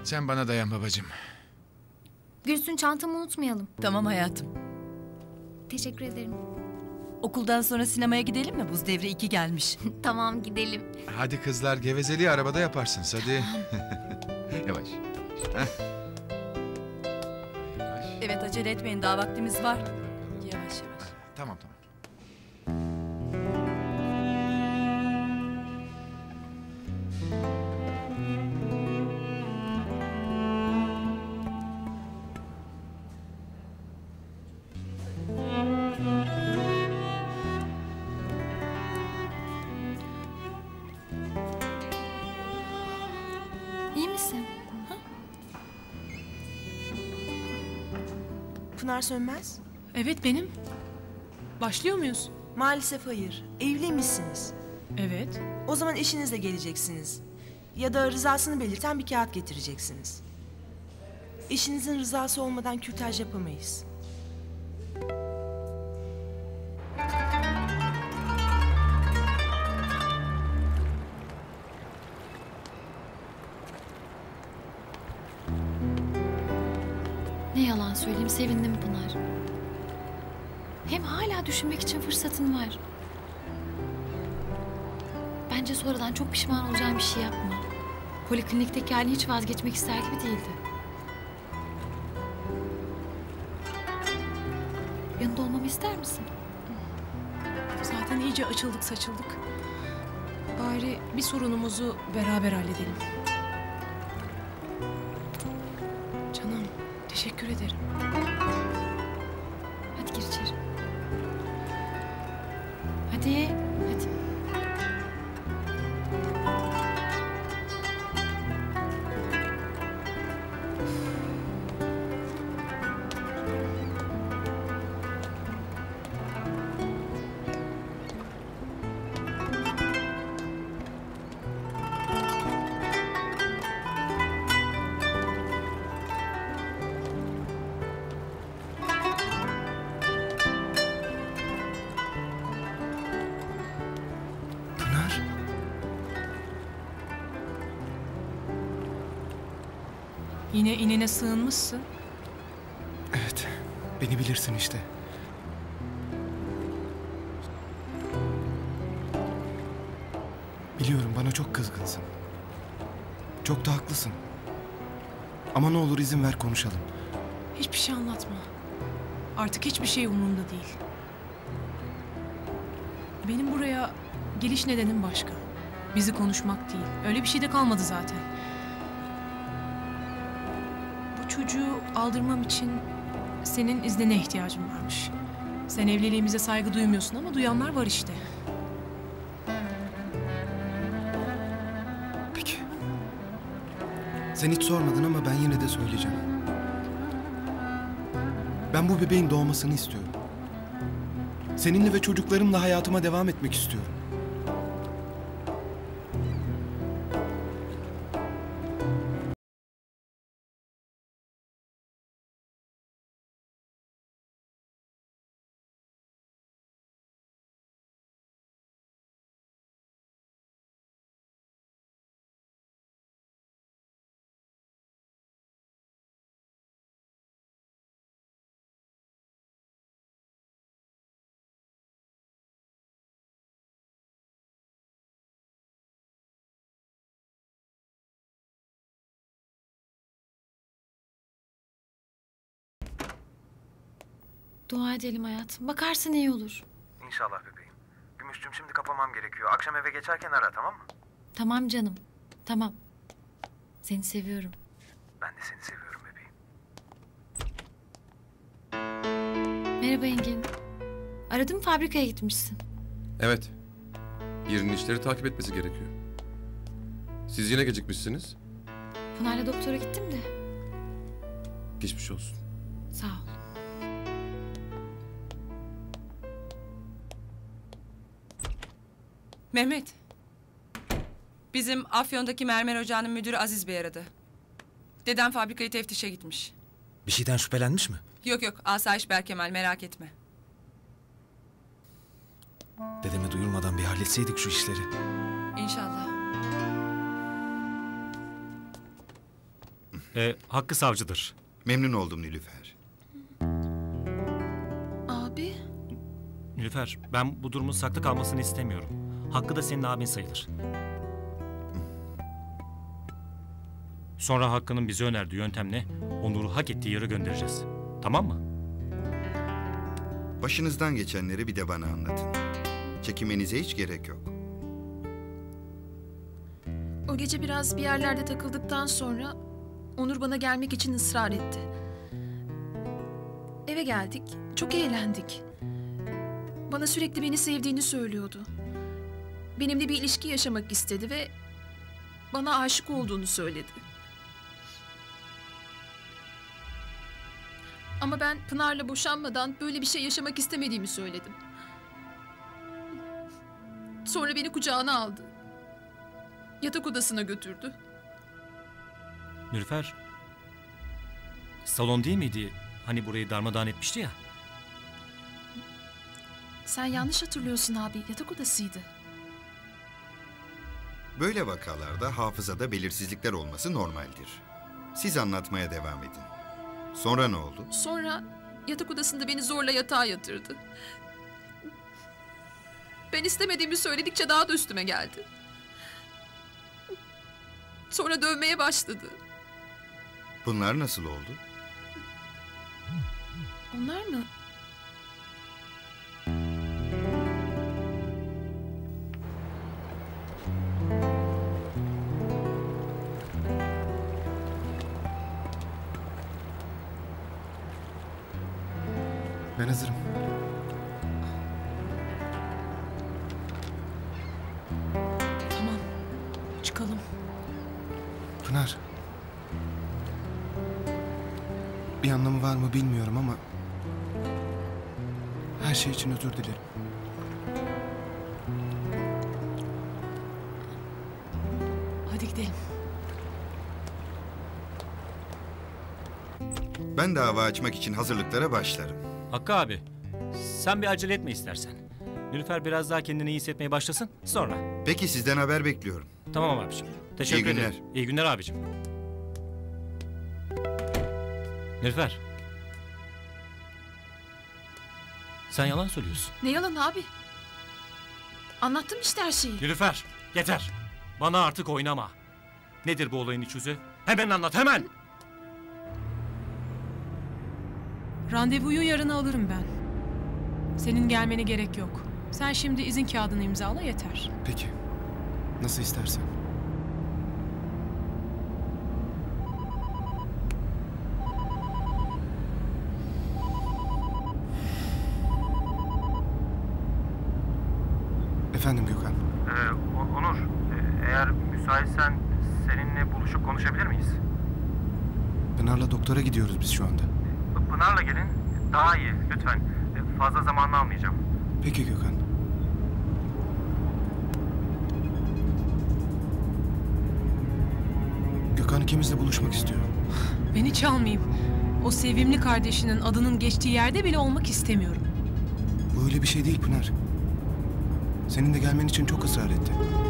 Sen bana dayan babacığım. Gülsün, çantamı unutmayalım. Tamam hayatım. Teşekkür ederim. Okuldan sonra sinemaya gidelim mi? Buz Devri 2 gelmiş. Tamam, gidelim. Hadi kızlar, gevezeliği arabada yaparsınız hadi. Yavaş. Yavaş. Yavaş. Evet, acele etmeyin, daha vaktimiz var. Hadi bakalım. Yavaş yavaş. Tamam. İyi misin? Pınar Sönmez? Evet benim. Başlıyor muyuz? Maalesef hayır. Evliymişsiniz. Evet. O zaman eşinizle geleceksiniz. Ya da rızasını belirten bir kağıt getireceksiniz. Eşinizin rızası olmadan kürtaj yapamayız. Ne yalan söyleyeyim, sevindim Pınar. Hem hala düşünmek için fırsatın var. Bence sonradan çok pişman olacağın bir şey yapma. Poliklinikteki halini hiç vazgeçmek ister gibi değildi. Yanında olmamı ister misin? Zaten iyice açıldık saçıldık. Bari bir sorunumuzu beraber halledelim. Canım, teşekkür ederim. Hadi gir içeri. Hadi. Pınar. Yine inine sığınmışsın. Evet, beni bilirsin işte. Biliyorum bana çok kızgınsın. Çok da haklısın. Ama ne olur izin ver konuşalım. Hiçbir şey anlatma. Artık hiçbir şey umurumda değil. Benim buraya geliş nedenim başka. Bizi konuşmak değil. Öyle bir şey de kalmadı zaten. Bu çocuğu aldırmam için senin iznine ihtiyacım varmış. Sen evliliğimize saygı duymuyorsun ama duyanlar var işte. Peki. Sen hiç sormadın ama ben yine de söyleyeceğim. Ben bu bebeğin doğmasını istiyorum. Seninle ve çocuklarımla hayatıma devam etmek istiyorum. Dua edelim hayatım. Bakarsın iyi olur. İnşallah bebeğim. Gümüşcüğüm şimdi kapamam gerekiyor. Akşam eve geçerken ara, tamam mı? Tamam canım. Tamam. Seni seviyorum. Ben de seni seviyorum bebeğim. Merhaba Engin. Aradım, fabrikaya gitmişsin. Evet. Yerinin işleri takip etmesi gerekiyor. Siz yine gecikmişsiniz. Pınar'la doktora gittim de. Geçmiş olsun. Sağ ol. Mehmet. Bizim Afyon'daki mermer ocağının müdürü Aziz Bey aradı. Dedem fabrikayı teftişe gitmiş. Bir şeyden şüphelenmiş mi? Yok asayiş Berkemal, merak etme. Dedeme duyurmadan bir halletseydik şu işleri. İnşallah. Hakkı savcıdır. Memnun oldum Nilüfer. Abi. Nilüfer, ben bu durumun saklı kalmasını istemiyorum. Hakkı da senin abin sayılır. Sonra Hakkı'nın bize önerdiği yöntemle Onur'u hak ettiği yere göndereceğiz. Tamam mı? Başınızdan geçenleri bir de bana anlatın. Çekinmenize hiç gerek yok. O gece biraz bir yerlerde takıldıktan sonra Onur bana gelmek için ısrar etti. Eve geldik, çok eğlendik. Bana sürekli beni sevdiğini söylüyordu. Benimle bir ilişki yaşamak istedi ve bana aşık olduğunu söyledi. Ama ben Pınar'la boşanmadan böyle bir şey yaşamak istemediğimi söyledim. Sonra beni kucağına aldı. Yatak odasına götürdü. Nilüfer, salon değil miydi? Hani burayı darmadağın etmişti ya. Sen yanlış hatırlıyorsun abi, yatak odasıydı. Böyle vakalarda hafızada belirsizlikler olması normaldir. Siz anlatmaya devam edin. Sonra ne oldu? Sonra yatak odasında beni zorla yatağa yatırdı. Ben istemediğimi söyledikçe daha da üstüme geldi. Sonra dövmeye başladı. Bunlar nasıl oldu? Onlar mı? Ben hazırım. Tamam. Çıkalım. Pınar. Bir anlamı var mı bilmiyorum ama her şey için özür dilerim. Hadi gidelim. Ben dava açmak için hazırlıklara başlarım. Hakkı abi, sen bir acele etme istersen. Nilüfer biraz daha kendini iyi hissetmeye başlasın, sonra. Peki sizden haber bekliyorum. Tamam abiciğim. Teşekkür İyi günler. ederim. İyi günler abiciğim. Nilüfer. Sen yalan söylüyorsun. Ne yalan abi? Anlattım işte her şeyi. Nilüfer, yeter. Bana artık oynama. Nedir bu olayın iç yüzü? Hemen anlat, hemen! Randevuyu yarına alırım ben. Senin gelmene gerek yok. Sen şimdi izin kağıdını imzala yeter. Peki. Nasıl istersen. Efendim Gökhan. Onur, eğer müsaitsen seninle buluşup konuşabilir miyiz? Pınar'la doktora gidiyoruz biz şu anda. Pınar'la gelin, daha iyi lütfen. Fazla zamanını almayacağım. Peki Gökhan. Gökhan ikimizle buluşmak istiyor. Ben hiç almayayım. O sevimli kardeşinin adının geçtiği yerde bile olmak istemiyorum. Bu öyle bir şey değil Pınar. Senin de gelmen için çok ısrar etti.